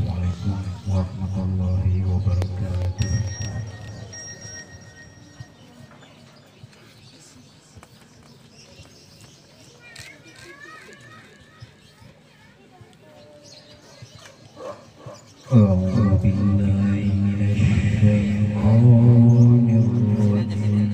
Assalamualaikum warahmatullahi wabarakatuh. A'udzu billahi minasyaitonir rajim.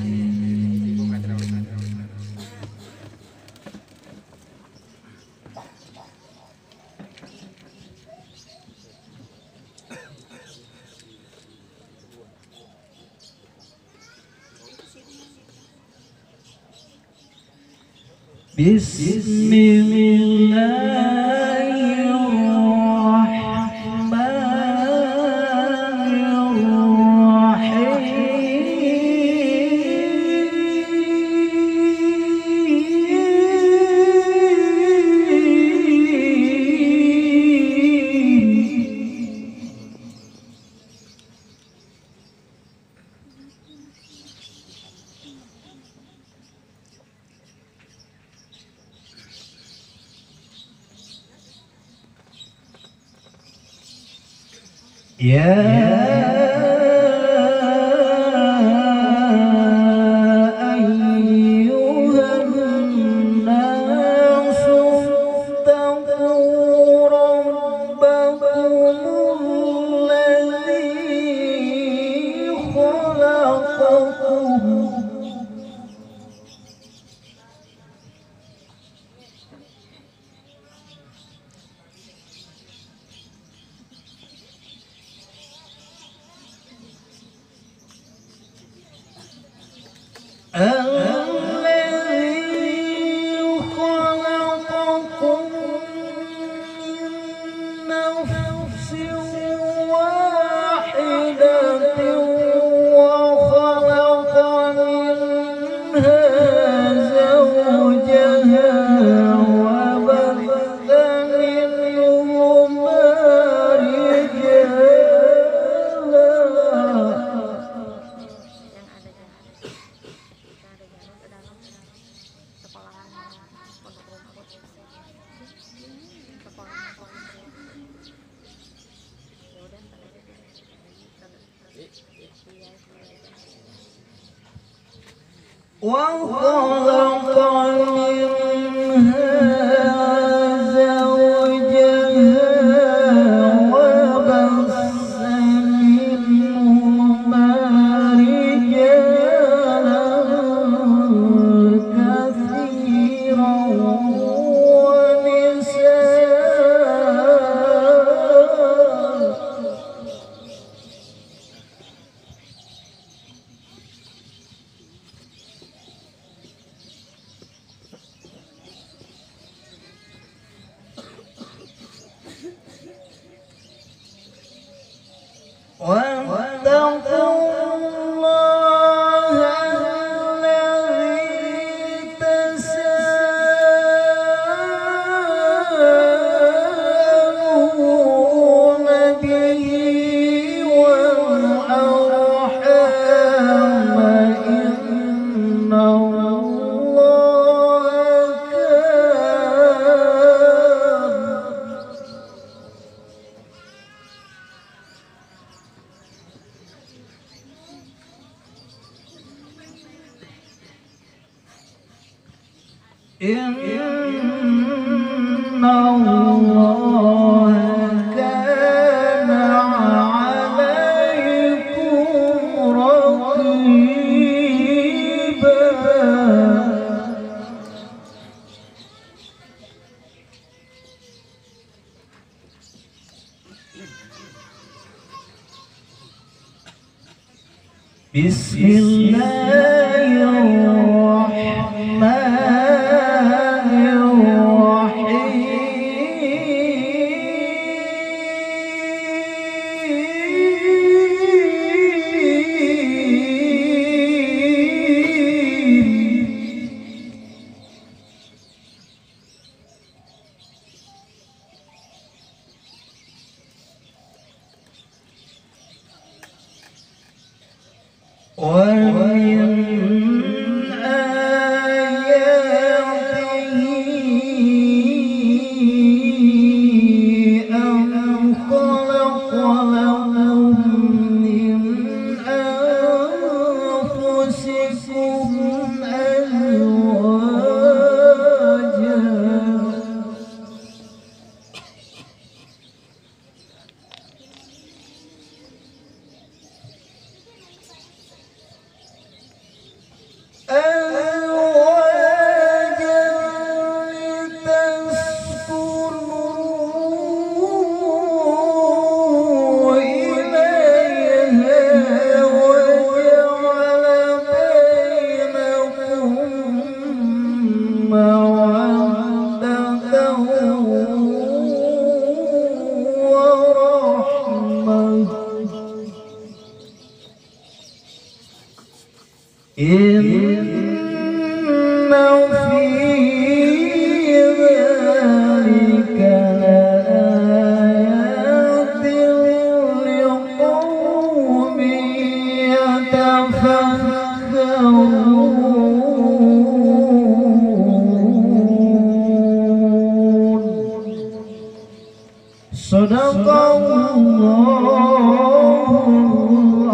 Sadaqallahul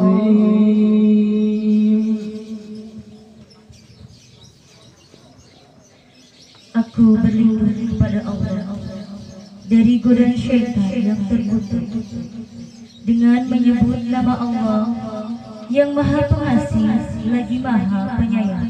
azim. Aku berlindung kepada Allah dari godaan syaitan yang terkutuk dengan menyebut nama Allah yang Maha Pengasih lagi Maha Penyayang.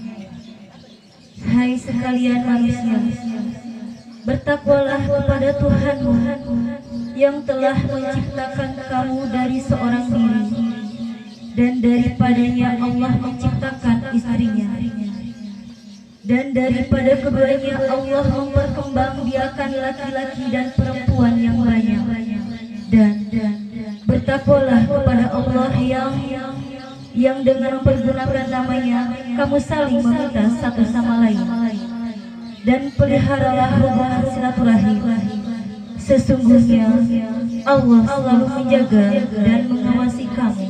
Hai sekalian manusia, bertakwalah kepada Tuhanmu yang telah menciptakan kamu dari seorang diri, dan daripadanya Allah menciptakan istrinya, dan daripada keduanya Allah memperkembangbiakan laki-laki dan perempuan yang banyak. Dan bertakwalah kepada Allah yang dengan mempergunakan namanya kamu saling meminta satu sama lain, dan peliharalah hubungan silaturahim. Sesungguhnya Allah selalu menjaga dan mengawasi kamu.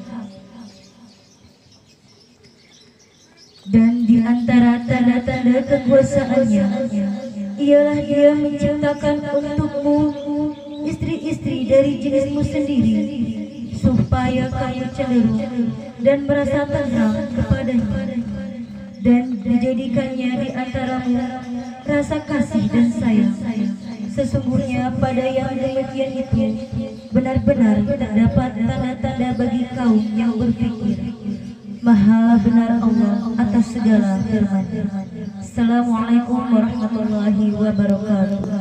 Dan di antara tanda-tanda kekuasaannya ialah Dia menciptakan untukmu istri-istri dari jenismu sendiri, supaya kamu cenderung dan merasa tenang kepadanya, dan dijadikannya di antaramu rasa kasih dan sayang. Sesungguhnya pada yang demikian itu benar-benar terdapat tanda-tanda bagi kaum yang berpikir. Maha benar Allah atas segala firman. Assalamualaikum warahmatullahi wabarakatuh.